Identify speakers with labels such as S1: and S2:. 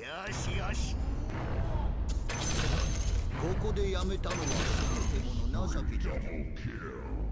S1: よしよし。
S2: ここでやめたのはせめてもの情けじゃ。